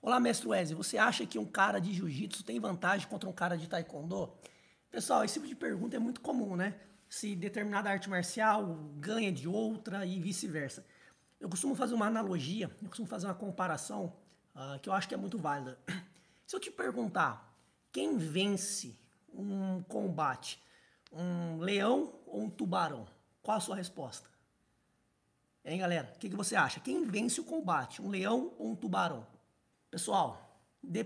Olá, mestre Wesley, você acha que um cara de jiu-jitsu tem vantagem contra um cara de taekwondo? Pessoal, esse tipo de pergunta é muito comum, né? Se determinada arte marcial ganha de outra e vice-versa. Eu costumo fazer uma analogia, eu costumo fazer uma comparação que eu acho que é muito válida. Se eu te perguntar quem vence um combate, um leão ou um tubarão, qual a sua resposta? Hein, galera? O que você acha? Quem vence o combate, um leão ou um tubarão? Pessoal,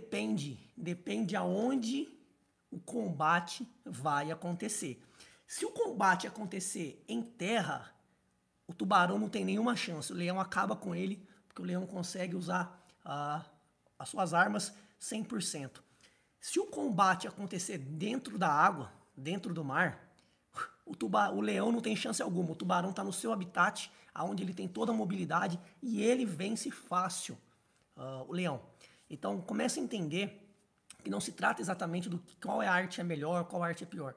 depende aonde o combate vai acontecer. Se o combate acontecer em terra, o tubarão não tem nenhuma chance. O leão acaba com ele, porque o leão consegue usar as suas armas 100%. Se o combate acontecer dentro da água, dentro do mar, o leão não tem chance alguma. O tubarão está no seu habitat, onde ele tem toda a mobilidade e ele vence fácil o leão. Então comece a entender que não se trata exatamente do qual é a arte é melhor, qual arte é pior.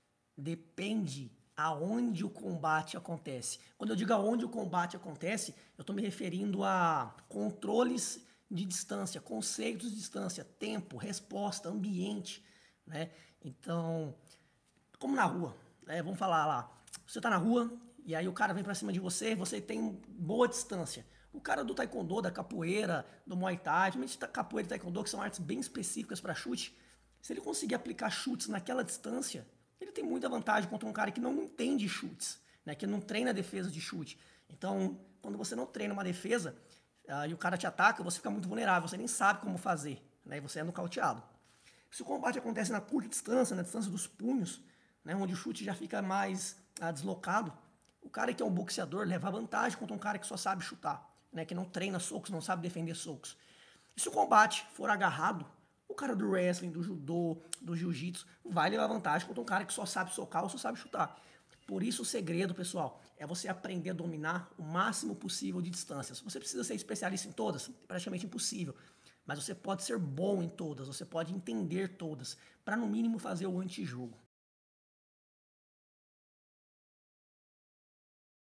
Depende aonde o combate acontece. Quando eu digo aonde o combate acontece, eu estou me referindo a controles de distância, conceitos de distância, tempo, resposta, ambiente, né? Então, como na rua, né? Vamos falar lá, você está na rua e aí o cara vem para cima de você, você tem boa distância. O cara do taekwondo, da capoeira, do muay thai, principalmente da capoeira e taekwondo, que são artes bem específicas para chute, se ele conseguir aplicar chutes naquela distância, ele tem muita vantagem contra um cara que não entende chutes, né? Que não treina defesa de chute. Então, quando você não treina uma defesa e o cara te ataca, você fica muito vulnerável, você nem sabe como fazer, né? E você é nocauteado. Se o combate acontece na curta distância, na distância dos punhos, né, onde o chute já fica mais deslocado, o cara que é um boxeador leva vantagem contra um cara que só sabe chutar, né, que não treina socos, não sabe defender socos. E se o combate for agarrado, o cara do wrestling, do judô, do jiu-jitsu, vai levar vantagem contra um cara que só sabe socar ou só sabe chutar. Por isso o segredo, pessoal, é você aprender a dominar o máximo possível de distâncias. Você precisa ser especialista em todas? É praticamente impossível. Mas você pode ser bom em todas, você pode entender todas, para no mínimo fazer o antijogo.